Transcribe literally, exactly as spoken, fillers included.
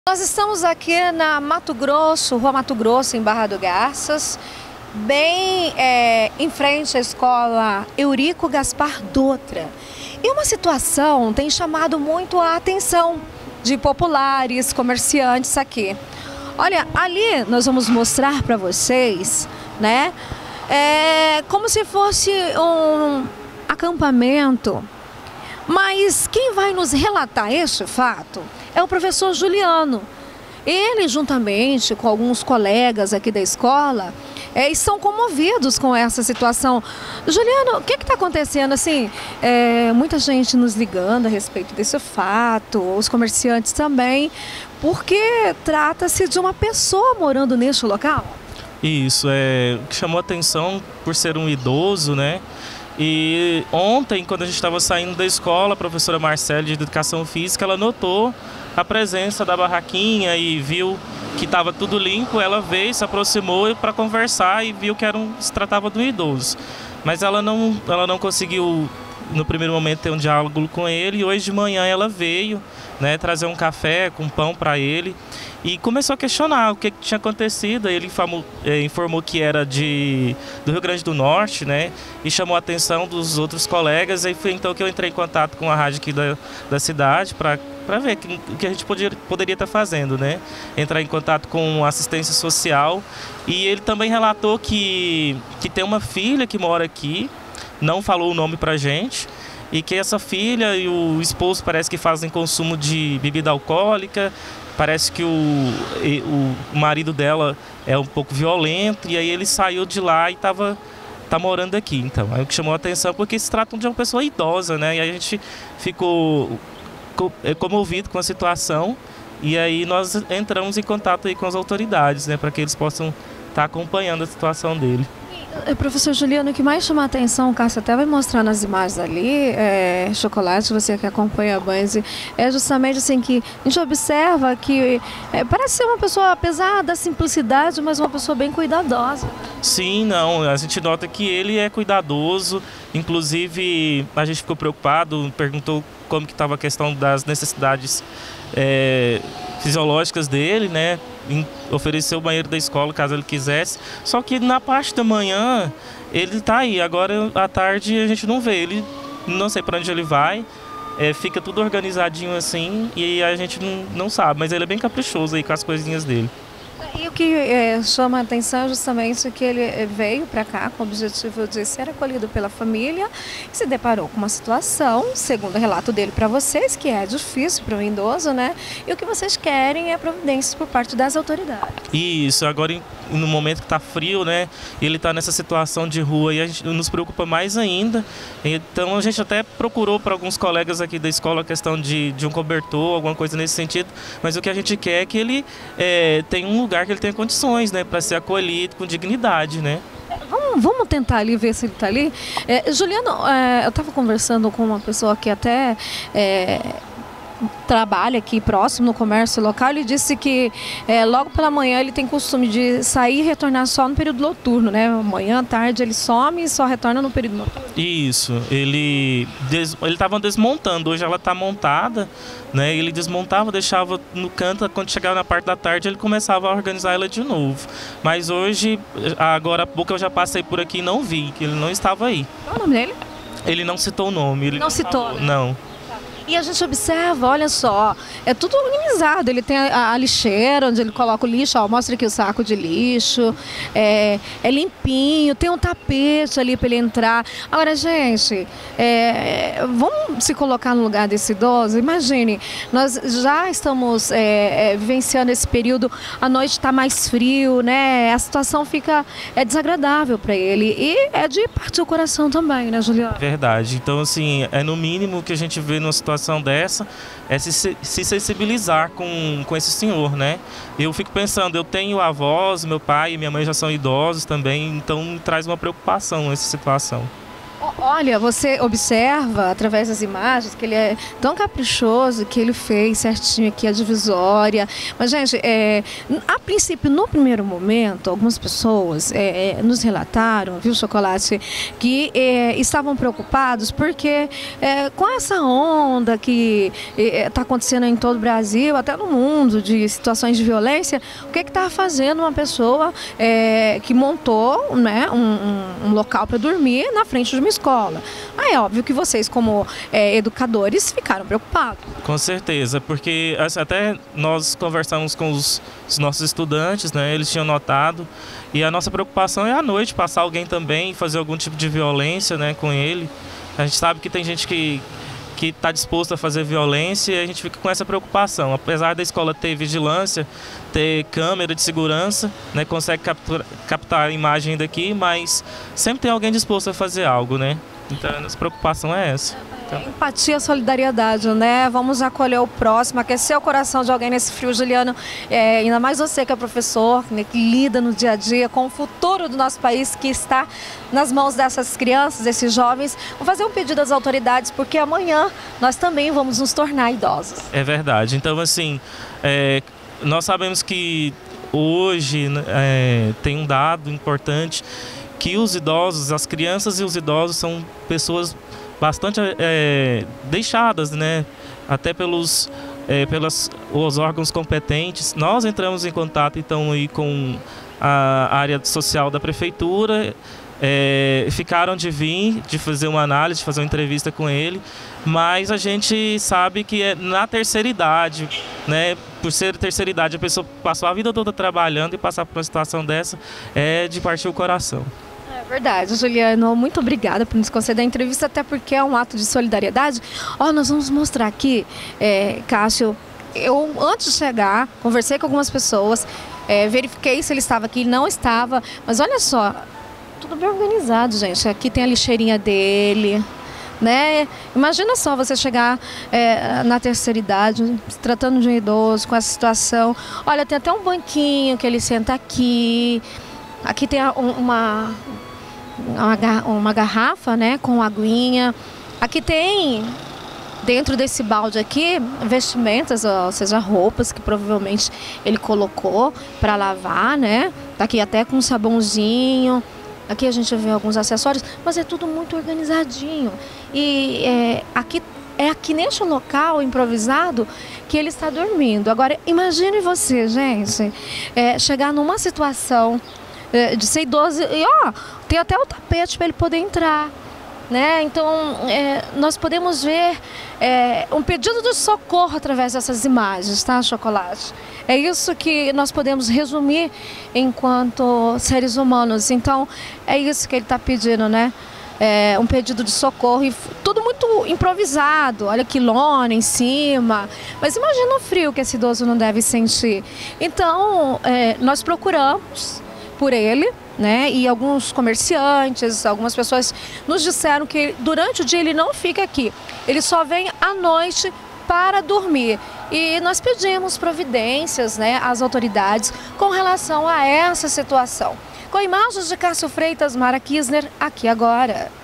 Nós estamos aqui na Mato Grosso, Rua Mato Grosso, em Barra do Garças, bem é, em frente à escola Eurico Gaspar Dutra. E uma situação tem chamado muito a atenção de populares, comerciantes aqui. Olha, ali nós vamos mostrar para vocês, né, é, como se fosse um acampamento. Mas quem vai nos relatar este fato é o professor Juliano. Ele, juntamente com alguns colegas aqui da escola, é, estão comovidos com essa situação. Juliano, o que está acontecendo? Assim, é, muita gente nos ligando a respeito desse fato, os comerciantes também, porque trata-se de uma pessoa morando neste local. Isso, é, o que chamou a atenção por ser um idoso, né? E ontem, quando a gente estava saindo da escola, a professora Marcele de Educação Física, ela notou a presença da barraquinha e viu que estava tudo limpo. Ela veio, se aproximou para conversar e viu que era um, se tratava de um idoso. Mas ela não, ela não conseguiu, no primeiro momento, ter um diálogo com ele. E hoje de manhã ela veio, né, trazer um café com pão para ele e começou a questionar o que, que tinha acontecido. Ele informou, eh, informou que era de, do Rio Grande do Norte, né, e chamou a atenção dos outros colegas. E foi então que eu entrei em contato com a rádio aqui da, da cidade para para ver o que a gente podia, poderia estar fazendo, né? Entrar em contato com assistência social. E ele também relatou que, que tem uma filha que mora aqui, não falou o nome pra gente, e que essa filha e o esposo parece que fazem consumo de bebida alcoólica. Parece que o, o marido dela é um pouco violento, e aí ele saiu de lá e estava tá morando aqui. Então, aí o que chamou a atenção, porque se trata de uma pessoa idosa, né? E aí a gente ficou comovido com a situação, e aí nós entramos em contato aí com as autoridades, né, para que eles possam estar acompanhando a situação dele. Professor Juliano, o que mais chama a atenção, o Cássio até vai mostrar nas imagens ali, é, Chocolate, você que acompanha a Banzi, é justamente assim que a gente observa que é, parece ser uma pessoa, apesar da simplicidade, mas uma pessoa bem cuidadosa. Sim, não, a gente nota que ele é cuidadoso, inclusive a gente ficou preocupado, perguntou como que estava a questão das necessidades é, fisiológicas dele, né? Ofereceu o banheiro da escola caso ele quisesse, só que na parte da manhã ele está aí, agora à tarde a gente não vê ele, não sei para onde ele vai, é, fica tudo organizadinho assim e a gente não, não sabe, mas ele é bem caprichoso aí com as coisinhas dele. E o que é, chama a atenção é justamente que ele veio para cá com o objetivo de ser acolhido pela família e se deparou com uma situação, segundo o relato dele para vocês, que é difícil para um idoso, né? E o que vocês querem é providências por parte das autoridades. Isso, agora no momento que está frio, né? Ele está nessa situação de rua e a gente nos preocupa mais ainda. Então a gente até procurou para alguns colegas aqui da escola a questão de, de um cobertor, alguma coisa nesse sentido, mas o que a gente quer é que ele é, tenha um lugar que ele tenha condições, né, para ser acolhido com dignidade, né? Vamos, vamos tentar ali ver se ele está ali. É, Juliano, é, eu estava conversando com uma pessoa que até é, trabalha aqui próximo no comércio local. Ele disse que é, logo pela manhã ele tem costume de sair e retornar só no período noturno, né? Manhã, tarde ele some e só retorna no período noturno. Isso, ele des, ele estava desmontando, hoje ela está montada, né? Ele desmontava, deixava no canto, quando chegava na parte da tarde ele começava a organizar ela de novo. Mas hoje, agora há pouco eu já passei por aqui e não vi, que ele não estava aí. Qual é o nome dele? Ele não citou o nome. Ele não, não citou? Falou, não. E a gente observa, olha só, é tudo organizado. Ele tem a, a lixeira onde ele coloca o lixo, ó, mostra aqui o saco de lixo, é, é limpinho, tem um tapete ali para ele entrar. Agora, gente, é, vamos se colocar no lugar desse idoso? Imagine, nós já estamos é, é, vivenciando esse período, a noite está mais frio, né? A situação fica é, desagradável para ele e é de partir o coração também, né, Juliana? Verdade. Então, assim, é no mínimo que a gente vê numa situação dessa é se, se sensibilizar com, com esse senhor, né? Eu fico pensando, eu tenho avós, meu pai e minha mãe já são idosos também, então traz uma preocupação essa situação. Olha, você observa através das imagens que ele é tão caprichoso, que ele fez certinho aqui a divisória. Mas, gente, é, a princípio, no primeiro momento, algumas pessoas é, é, nos relataram, viu, Chocolate, que é, estavam preocupados porque é, com essa onda que está acontecendo em todo o Brasil, até no mundo, de situações de violência, o que está fazendo uma pessoa é, que montou, né, um, um, um local para dormir na frente de uma escola. Ah, é óbvio que vocês, como é, educadores, ficaram preocupados. Com certeza, porque até nós conversamos com os, os nossos estudantes, né? Eles tinham notado, e a nossa preocupação é à noite passar alguém também, fazer algum tipo de violência, né, com ele. A gente sabe que tem gente que que está disposto a fazer violência, e a gente fica com essa preocupação. Apesar da escola ter vigilância, ter câmera de segurança, né, consegue capturar, captar a imagem daqui, mas sempre tem alguém disposto a fazer algo, né? Então a nossa preocupação é essa. Então... Empatia, solidariedade, né? Vamos acolher o próximo, aquecer o coração de alguém nesse frio, Juliano. É, ainda mais você que é professor, né, que lida no dia a dia com o futuro do nosso país, que está nas mãos dessas crianças, desses jovens. Vou fazer um pedido às autoridades, porque amanhã nós também vamos nos tornar idosos. É verdade. Então, assim, é, nós sabemos que hoje é, tem um dado importante, que os idosos, as crianças e os idosos são pessoas bastante é, deixadas, né? Até pelos, é, pelos os órgãos competentes. Nós entramos em contato, então, aí com a área social da prefeitura, é, ficaram de vir, de fazer uma análise, de fazer uma entrevista com ele, mas a gente sabe que é na terceira idade, né? Por ser terceira idade, a pessoa passou a vida toda trabalhando e passar por uma situação dessa é de partir o coração. É verdade, Juliano, muito obrigada por nos conceder a entrevista, até porque é um ato de solidariedade. Ó, nós vamos mostrar aqui, é, Cássio, eu antes de chegar, conversei com algumas pessoas, é, verifiquei se ele estava aqui, não estava, mas olha só, tudo bem organizado, gente. Aqui tem a lixeirinha dele, né? Imagina só você chegar é, na terceira idade, se tratando de um idoso, com essa situação. Olha, tem até um banquinho que ele senta aqui. Aqui tem uma, uma, uma garrafa, né, com aguinha. Aqui tem, dentro desse balde aqui, vestimentas, ou seja, roupas que provavelmente ele colocou para lavar, né? Tá aqui até com um sabãozinho. Aqui a gente vê alguns acessórios, mas é tudo muito organizadinho. E é, aqui é aqui neste local improvisado que ele está dormindo. Agora, imagine você, gente, é, chegar numa situação é, de ser idoso e, ó, tem até o tapete para ele poder entrar, né? Então, é, nós podemos ver é, um pedido de socorro através dessas imagens, tá, Chocolate? É isso que nós podemos resumir enquanto seres humanos. Então, é isso que ele está pedindo, né? É, um pedido de socorro, e tudo muito improvisado. Olha que lona em cima. Mas imagina o frio que esse idoso não deve sentir. Então, é, nós procuramos por ele, né? E alguns comerciantes, algumas pessoas nos disseram que durante o dia ele não fica aqui. Ele só vem à noite para dormir. E nós pedimos providências, né, às autoridades com relação a essa situação. Com imagens de Cássio Freitas, Mara Kisner, aqui agora.